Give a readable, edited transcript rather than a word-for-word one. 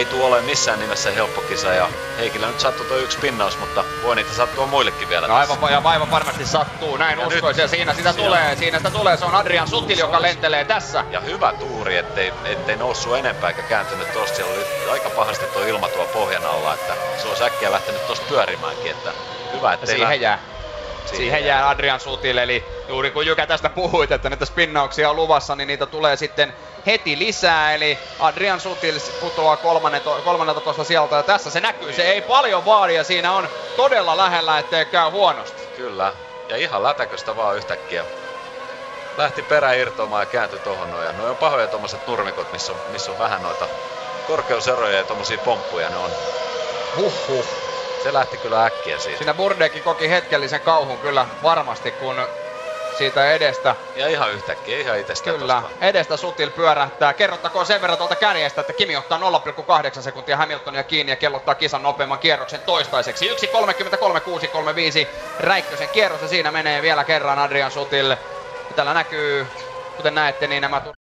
ei tule ole missään nimessä helppo kisa ja Heikillä nyt sattuu tuo yksi pinnaus, mutta voi niitä sattua muillekin vielä. No aivan varmasti sattuu, näin ja uskoisin ja siinä sitä tulee, se on Adrian Sutil, joka lentelee tässä. Ja hyvä tuuri, ettei noussut enempää eikä kääntynyt tosta, siellä oli aika pahasti tuo ilma tuo pohjan alla, että se olisi äkkiä lähtenyt tosta pyörimäänkin, että hyvä ettei Siihen jää Adrian Sutil, eli juuri kun Jykä tästä puhuit, että näitä spinnauksia on luvassa, niin niitä tulee sitten heti lisää, eli Adrian Sutil putoaa 13 sieltä ja tässä se näkyy, se ei paljon vaadi ja siinä on todella lähellä, ettei käy huonosti. Kyllä, ja ihan lätäköstä vaan yhtäkkiä. Lähti perä irtoamaan ja kääntyi tohon noin, ja noi on pahoja tommoset nurmikot, missä on vähän noita korkeuseroja ja tommosia pomppuja, ne on. Se lähti kyllä äkkiä siitä. Siinä Burdekin koki hetkellisen kauhun kyllä varmasti, kun siitä edestä. Ja ihan yhtäkkiä, ihan itsestä. Kyllä, tosta. Edestä Sutil pyörähtää. Kerrottakoon sen verran tuolta kärjestä, että Kimi ottaa 0,8 sekuntia Hamiltonia kiinni ja kellottaa kisan nopeamman kierroksen toistaiseksi. 1.33.635 Räikkösen kierros ja siinä menee vielä kerran Adrian Sutil. Täällä näkyy, kuten näette, niin nämä